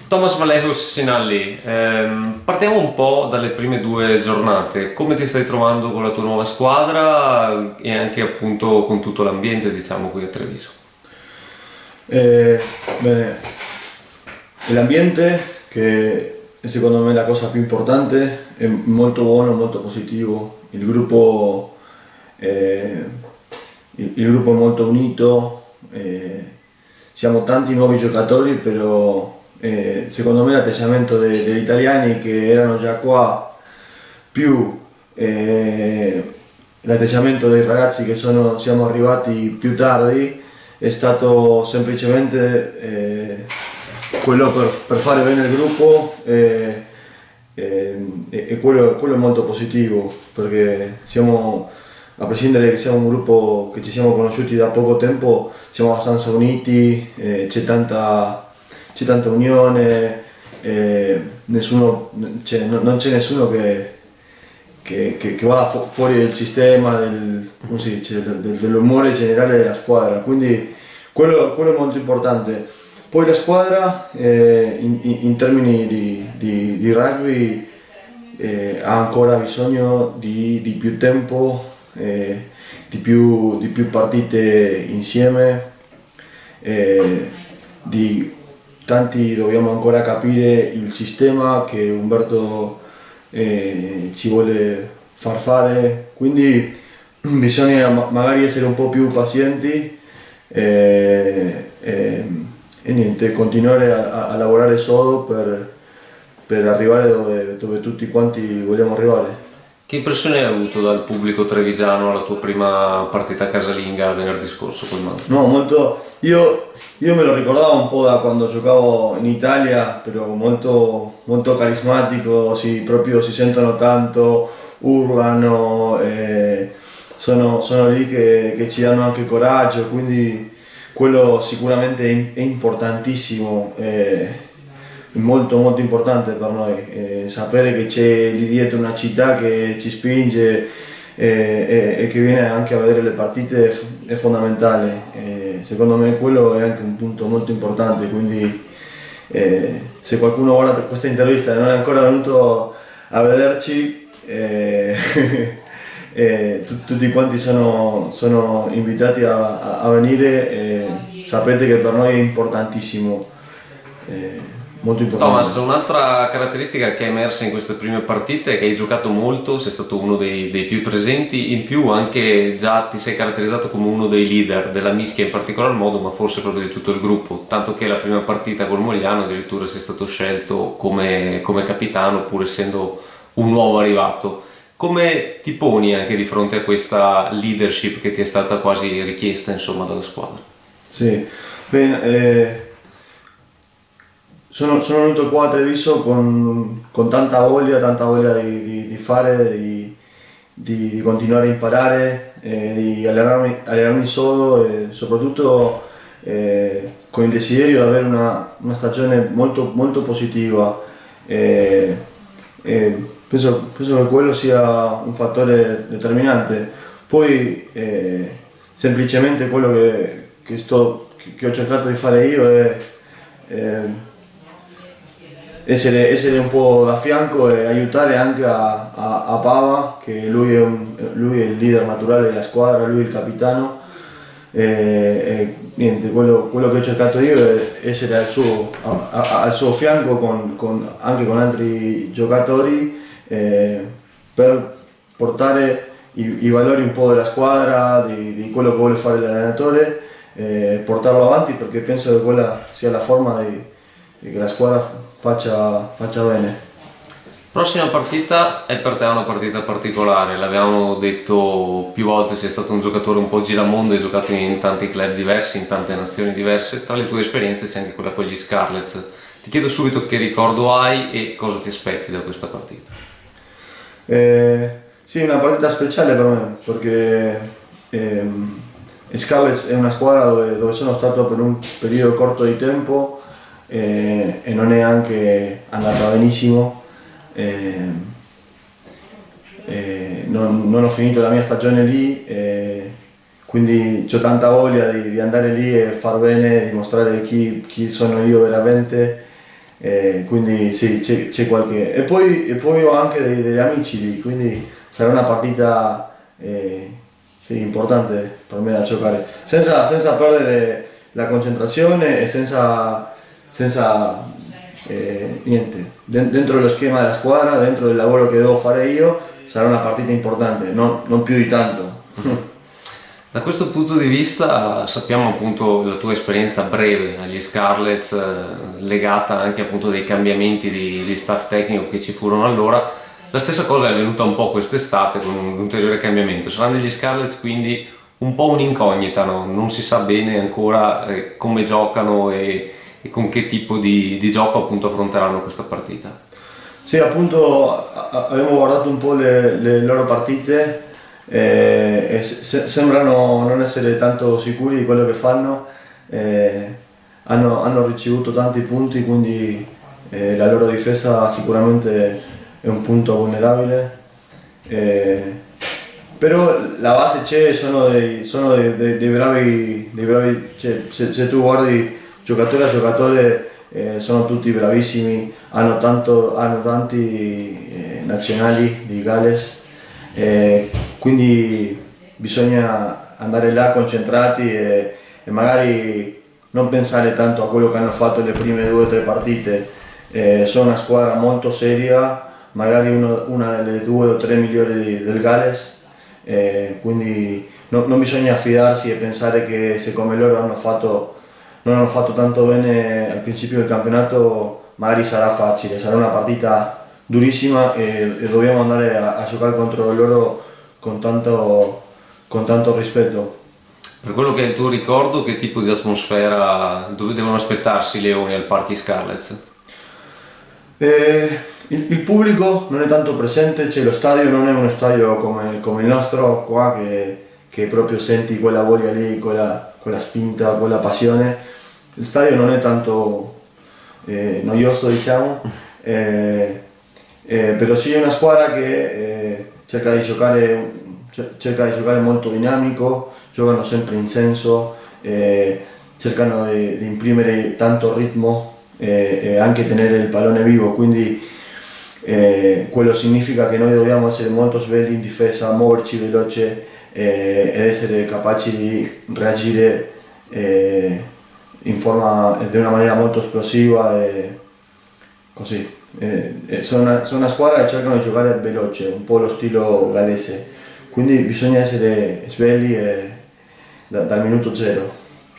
Thomas Vallejos Sinalli, partiamo un po' dalle prime due giornate. Come ti stai trovando con la tua nuova squadra e anche appunto con tutto l'ambiente, diciamo, qui a Treviso? Bene, l'ambiente, che è secondo me la cosa più importante, è molto buono, molto positivo. Il gruppo è molto unito, siamo tanti nuovi giocatori, però secondo me l'atteggiamento degli italiani che erano già qua, più l'atteggiamento dei ragazzi che siamo arrivati più tardi, è stato semplicemente quello per fare bene il gruppo, e quello è molto positivo, perché a prescindere che siamo un gruppo che ci siamo conosciuti da poco tempo, siamo abbastanza uniti, c'è tanta unione, non c'è nessuno che va fuori del sistema, dell'umore generale della squadra, quindi quello è molto importante. Poi la squadra, in termini di rugby, ha ancora bisogno di più tempo, di più partite insieme, dobbiamo ancora capire il sistema che Umberto ci vuole far fare, quindi bisogna magari essere un po' più pazienti e niente, continuare a lavorare sodo per arrivare dove tutti quanti vogliamo arrivare. Che impressione hai avuto dal pubblico trevigiano alla tua prima partita casalinga venerdì scorso col Munster? No, molto. Io me lo ricordavo un po' da quando giocavo in Italia, però molto, molto carismatico, proprio si sentono tanto, urlano, sono lì che ci danno anche coraggio, quindi quello sicuramente è importantissimo, molto molto importante per noi, sapere che c'è lì dietro una città che ci spinge e che viene anche a vedere le partite è fondamentale. Secondo me quello è anche un punto molto importante, quindi se qualcuno guarda questa intervista e non è ancora venuto a vederci, tutti quanti sono invitati a venire, sapete che per noi è importantissimo. Molto importante. Thomas, un'altra caratteristica che è emersa in queste prime partite è che hai giocato molto, sei stato uno dei più presenti, in più anche già ti sei caratterizzato come uno dei leader della mischia in particolar modo, ma forse proprio di tutto il gruppo, tanto che la prima partita col Mogliano addirittura sei stato scelto come capitano, pur essendo un nuovo arrivato. Come ti poni anche di fronte a questa leadership che ti è stata quasi richiesta, insomma, dalla squadra? Sì, bene, sono venuto qua a Treviso con tanta voglia di fare, di continuare a imparare, di allenarmi sodo e soprattutto con il desiderio di avere una stagione molto, molto positiva. Penso che quello sia un fattore determinante. Poi semplicemente quello che ho cercato di fare io è essere un po' da fianco e aiutare anche a Pava, che lui è il leader naturale della squadra, lui è il capitano, niente, quello che ho cercato io è essere al suo fianco anche con altri giocatori, per portare i valori un po' della squadra, di quello che vuole fare l'allenatore, portarlo avanti, perché penso che quella sia la forma che la squadra faccia bene. Prossima partita è per te una partita particolare, l'abbiamo detto più volte, sei stato un giocatore un po' giramondo, hai giocato in tanti club diversi, in tante nazioni diverse, tra le tue esperienze c'è anche quella con gli Scarlets. Ti chiedo subito che ricordo hai e cosa ti aspetti da questa partita. Sì, una partita speciale per me, perché Scarlets è una squadra dove sono stato per un periodo corto di tempo, e non è anche andata benissimo, non ho finito la mia stagione lì, quindi ho tanta voglia di andare lì e far bene, dimostrare chi sono io veramente, quindi sì, c'è qualche... E poi ho anche degli amici lì, quindi sarà una partita sì, importante per me da giocare, senza perdere la concentrazione e senza niente, dentro dello schema della squadra, dentro del lavoro che devo fare io, sarà una partita importante, non più di tanto. Da questo punto di vista sappiamo appunto la tua esperienza breve agli Scarlets, legata anche appunto dei cambiamenti di staff tecnico che ci furono allora. La stessa cosa è venuta un po' quest'estate con un ulteriore cambiamento. Saranno degli Scarlets quindi un po' un'incognita, no? Non si sa bene ancora come giocano e con che tipo di gioco appunto affronteranno questa partita. Sì, appunto abbiamo guardato un po' le loro partite e sembrano non essere tanto sicuri di quello che fanno, hanno ricevuto tanti punti, quindi la loro difesa sicuramente è un punto vulnerabile, però la base c'è, sono dei bravi, cioè, se tu guardi giocatore a giocatore sono tutti bravissimi, hanno tanti nazionali di Galles, quindi bisogna andare là concentrati e magari non pensare tanto a quello che hanno fatto le prime 2 o 3 partite. Sono una squadra molto seria, magari una delle 2 o 3 migliori del Galles, quindi non bisogna fidarsi e pensare che siccome loro non hanno fatto tanto bene al principio del campionato magari sarà facile, sarà una partita durissima e dobbiamo andare a giocare contro loro con tanto rispetto. Per quello che è il tuo ricordo, che tipo di atmosfera, dove devono aspettarsi i Leoni al Parchi Scarlets? Il pubblico non è tanto presente, cioè lo stadio non è uno stadio come il nostro qua che proprio senti quella voglia lì, quella spinta, quella passione. Il stadio non è tanto noioso, diciamo, però sì è una squadra che cerca di giocare molto dinamico, giocano sempre in senso, cercano di imprimere tanto ritmo e anche tenere il pallone vivo, quindi quello significa che noi dobbiamo essere molto svegli in difesa, muoverci veloce ed essere capaci di reagire di una maniera molto esplosiva e così. Sono una squadra che cercano di giocare veloce, un po' lo stile gallese, quindi bisogna essere svegli dal minuto zero.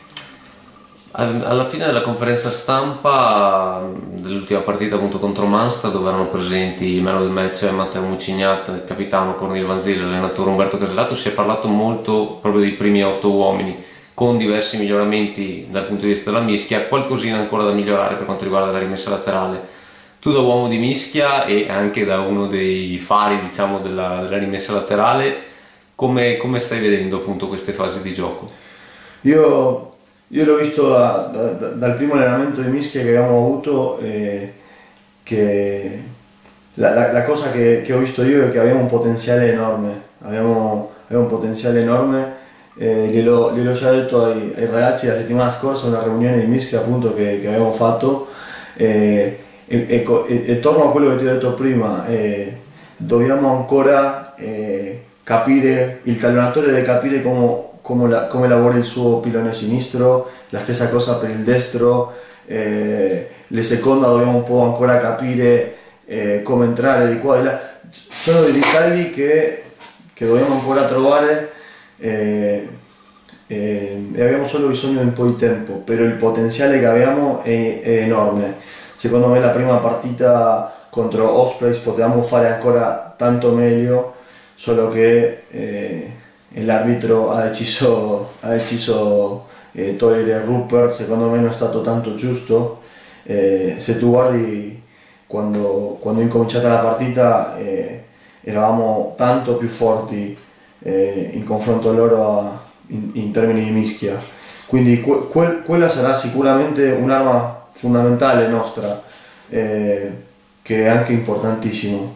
Alla fine della conferenza stampa dell'ultima partita appunto contro Munster, dove erano presenti il man del match Matteo Mucignat, il capitano Cornil Vanzile, l'allenatore Umberto Casellato, si è parlato molto proprio dei primi 8 uomini, con diversi miglioramenti dal punto di vista della mischia, qualcosina ancora da migliorare per quanto riguarda la rimessa laterale. Tu da uomo di mischia e anche da uno dei fari, diciamo, della rimessa laterale, come stai vedendo appunto queste fasi di gioco? Io l'ho visto dal primo allenamento di mischia che abbiamo avuto, che la cosa che ho visto io è che abbiamo un potenziale enorme, abbiamo un potenziale enorme, gliel'ho già detto ai ragazzi la settimana scorsa, una riunione di mischia appunto che abbiamo fatto, e torno a quello che ti ho detto prima, dobbiamo ancora capire, il talonatore deve capire come lavora il suo pilone sinistro, la stessa cosa per il destro, le seconda dobbiamo un po' ancora capire come entrare di qua e di là. Sono dei dettagli che dobbiamo ancora trovare e abbiamo solo bisogno di un po' di tempo, però il potenziale che abbiamo è enorme. Secondo me la prima partita contro Ospreys potevamo fare ancora tanto meglio, solo che l'arbitro ha deciso togliere Rupert, secondo me non è stato tanto giusto. Se tu guardi quando è incominciata la partita eravamo tanto più forti in confronto a loro in termini di mischia, quindi quella sarà sicuramente un'arma fondamentale nostra, che è anche importantissimo.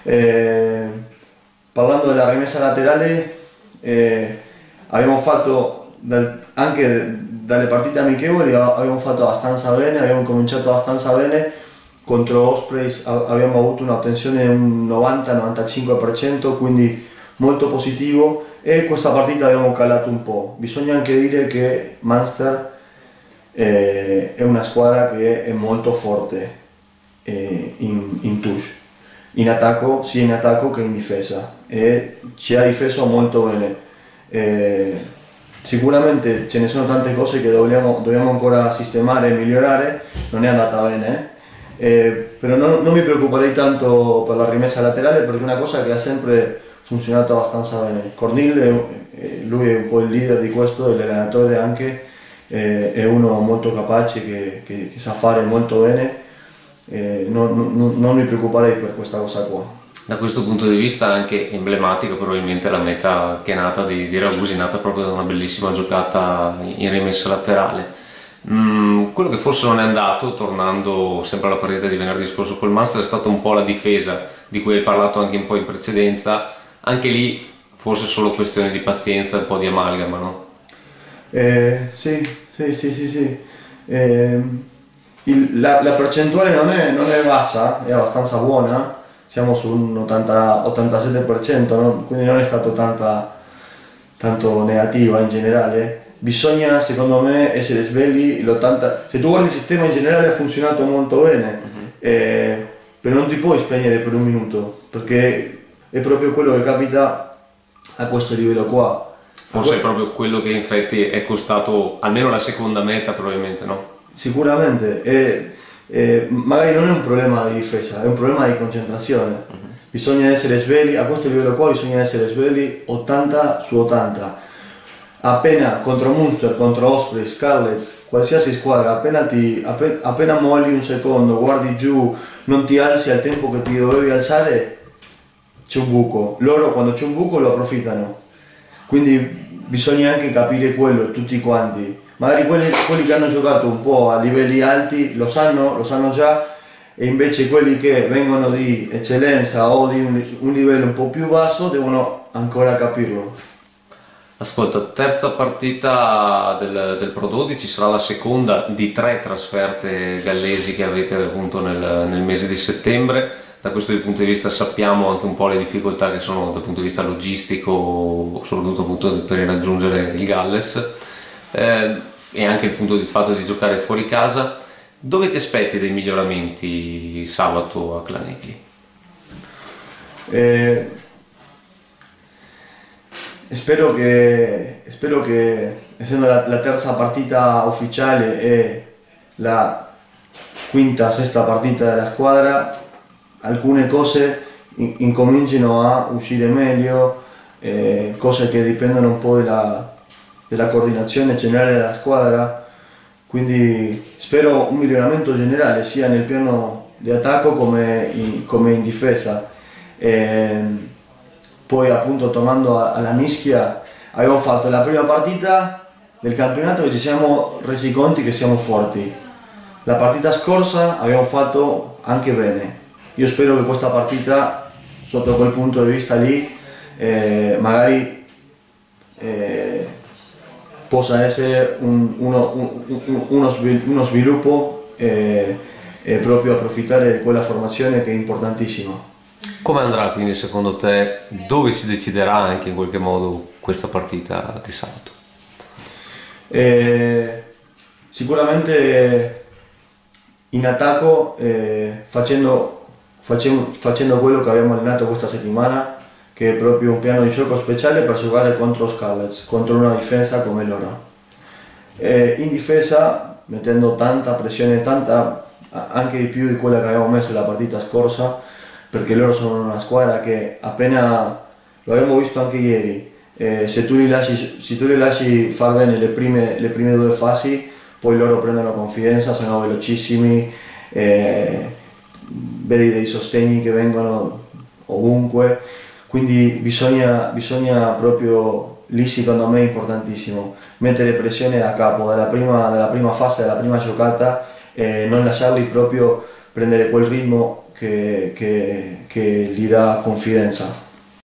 Parlando della rimessa laterale, abbiamo fatto anche dalle partite amichevoli abbiamo fatto abbastanza bene, abbiamo cominciato abbastanza bene, contro Ospreys abbiamo avuto un'ottenzione di un 90-95%, quindi molto positivo, e questa partita abbiamo calato un po'. Bisogna anche dire che Munster è una squadra che è molto forte in touch, in attacco, sia in attacco che in difesa, e ci ha difeso molto bene. Sicuramente ce ne sono tante cose che dobbiamo ancora sistemare e migliorare, non è andata bene, però non mi preoccuperei tanto per la rimessa laterale, perché è una cosa che ha sempre funzionato abbastanza bene. Cornil, lui è un po' il leader di questo, l'allenatore anche, è uno molto capace che sa fare molto bene, non mi preoccuperei per questa cosa qua. Da questo punto di vista anche emblematico probabilmente la meta che è nata di Ragusi, è nata proprio da una bellissima giocata in rimessa laterale. Quello che forse non è andato, tornando sempre alla partita di venerdì scorso col Munster, è stata un po' la difesa, di cui hai parlato anche un po' in precedenza. Anche lì forse solo questione di pazienza, un po' di amalgama, no? Sì. La percentuale non è bassa, è abbastanza buona, siamo su un 87%, no? Quindi non è stato tanto negativa in generale. Bisogna, secondo me, essere svegli. Se tu guardi il sistema in generale ha funzionato molto bene, però non ti puoi spegnere per un minuto, perché è proprio quello che capita a questo livello qua. Forse è proprio quello che infatti è costato almeno la seconda meta, probabilmente, no? Sicuramente, magari non è un problema di difesa, è un problema di concentrazione. Bisogna essere svegli, a questo livello qua bisogna essere svegli 80 su 80. Appena contro Munster, contro Osprey, Scarlets, qualsiasi squadra, appena molli un secondo, guardi giù, non ti alzi al tempo che ti dovevi alzare, c'è un buco. Loro quando c'è un buco lo approfittano. Quindi bisogna anche capire quello, tutti quanti. Magari quelli che hanno giocato un po' a livelli alti lo sanno già, e invece quelli che vengono di eccellenza o di un livello un po' più basso devono ancora capirlo. Ascolta, terza partita del Pro 12, sarà la seconda di 3 trasferte gallesi che avete appunto nel mese di settembre. Da questo punto di vista sappiamo anche un po' le difficoltà che sono dal punto di vista logistico, soprattutto appunto per raggiungere il Galles, e anche il punto di fatto di giocare fuori casa. Dove ti aspetti dei miglioramenti sabato a Clanegli? Spero che essendo la terza partita ufficiale e la quinta, sesta partita della squadra, alcune cose incomincino a uscire meglio, cose che dipendono un po' della coordinazione generale della squadra, quindi spero un miglioramento generale sia nel piano di attacco come in difesa. Poi appunto tornando alla mischia, abbiamo fatto la prima partita del campionato e ci siamo resi conto che siamo forti. La partita scorsa abbiamo fatto anche bene. Io spero che questa partita, sotto quel punto di vista lì, magari possa essere uno sviluppo e proprio approfittare di quella formazione che è importantissima. Come andrà quindi secondo te? Dove si deciderà anche in qualche modo questa partita di sabato? Sicuramente in attacco, facendo quello che abbiamo allenato questa settimana, che è proprio un piano di gioco speciale per giocare contro Scarlets, contro una difesa come loro. In difesa mettendo tanta pressione, anche di più di quella che abbiamo messo la partita scorsa, perché loro sono una squadra che appena, lo abbiamo visto anche ieri, se tu li lasci far bene le prime due fasi, poi loro prendono confidenza, sono velocissimi, vedi dei sostegni che vengono ovunque, quindi bisogna proprio, lì secondo me è importantissimo, mettere pressione da capo, dalla prima fase, dalla prima giocata, e non lasciarli proprio prendere quel ritmo che gli dà confidenza.